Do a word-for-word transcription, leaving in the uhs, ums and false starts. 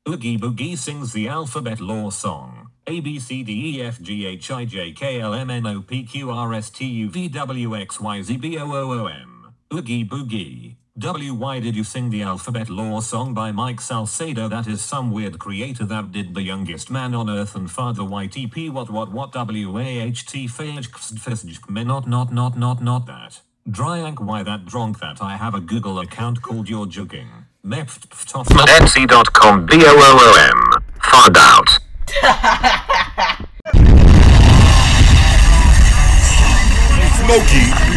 Oogie Boogie sings the alphabet law song. A B C D E F G H I J K L M N O P Q R S T U V W X Y Z B O O O M. Oogie Boogie. W. Why did you sing the alphabet law song by Mike Salcedo? That is some weird creator that did The Youngest Man on Earth and Father Y T P what what what W A H T me not not not not not that. Dryank why that dronk that I have a Google account called You're Joking. Etsy dot com B O O O M. Fard out. Smokey.